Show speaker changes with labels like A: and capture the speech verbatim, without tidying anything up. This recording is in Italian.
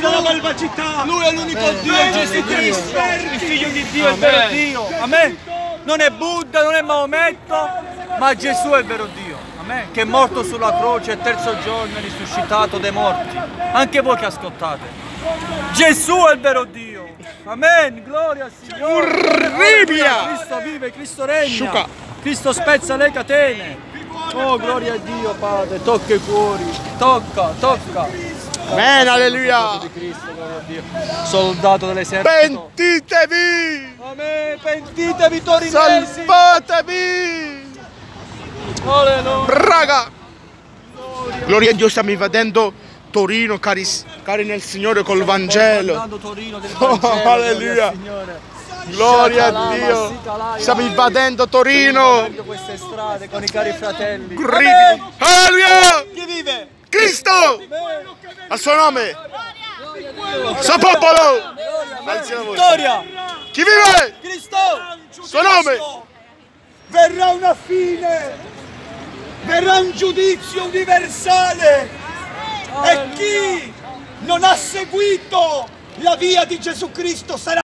A: la malva città.
B: Lui è l'unico Dio, Gesù Cristo, il figlio di Dio, il vero Dio. Amen. Non è Buddha, non è Maometto, ma Gesù è il vero Dio. Amen. Che è morto sulla croce e il terzo giorno è risuscitato dai morti. Anche voi che ascoltate. Gesù è il vero Dio. Amen. Gloria al Signore.
C: Orribile.
B: Cristo vive, Cristo regna.
C: Sciuca.
B: Cristo spezza le catene. Oh, gloria a Dio, Padre. Tocca i cuori. Tocca, tocca.
C: Amen, alleluia.
B: Di Cristo, gloria a Dio. Soldato dell'esercito.
C: Pentitevi.
B: Amen. Pentitevi, torinesi.
C: Salvatevi.
B: Alleluia.
C: Raga. Gloria a Dio, stiamo invadendo Torino, cari, cari nel Signore, col Vangelo.
B: Torino del
C: Oh,
B: Vangelo,
C: alleluia.
B: Signore.
C: Gloria a Dio. Stiamo invadendo Torino.
B: Queste strade con i cari fratelli.
C: Incredibile. Alleluia.
B: Chi vive?
C: Cristo. Al suo nome. Suo popolo.
B: Vittoria.
C: Chi vive?
B: Cristo.
C: Suo nome.
A: Verrà una fine. Verrà un giudizio universale. E chi non ha seguito la via di Gesù Cristo sarà